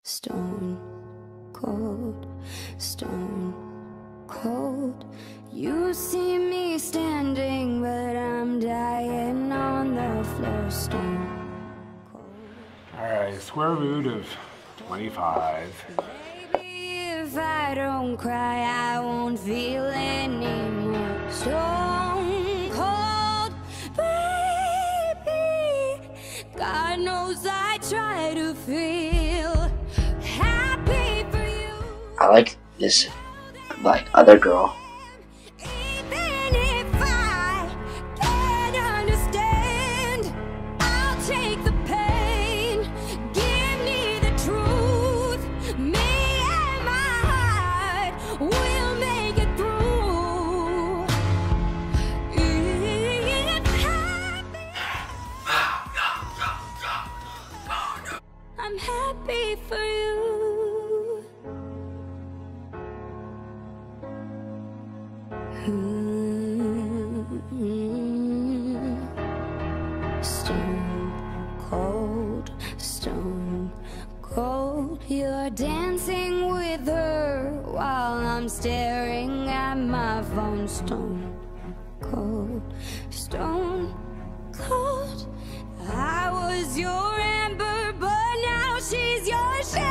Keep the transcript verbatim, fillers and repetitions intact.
Stone cold, stone cold. You see me standing, but I'm dying on the floor. Stone cold. Alright, square root of twenty-five. Baby, if I don't cry, I won't feel anymore. Stone cold, baby. God knows I try to feel happy for you. I like this, like, other girl. Even if I can't understand, I'll take the pain. Give me the truth. Me and my heart will make it through. It's happy. I'm happy for you. Stone cold, stone cold. You're dancing with her while I'm staring at my phone. Stone cold, stone cold. I was your amber, but now she's your shade.